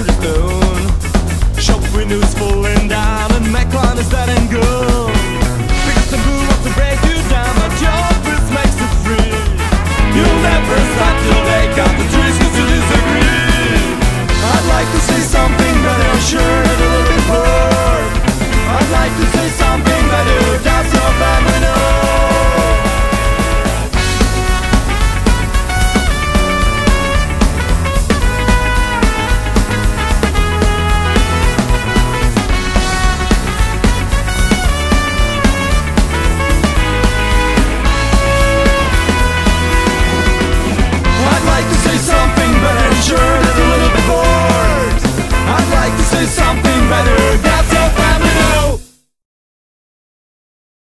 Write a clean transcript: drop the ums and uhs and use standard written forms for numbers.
in the stone. Shop windows falling down and Macron is dead and gone. Pick up the blue wants to break you down, but your fist makes you free. You'll never stop till they cut the trees cause you disagree. I'd like to say something but I'm sure that a little bit bored. I'd like to say something better, that's so bad we know. I'd like to say something but I'm sure that a little bit bored. I'd like to say something better.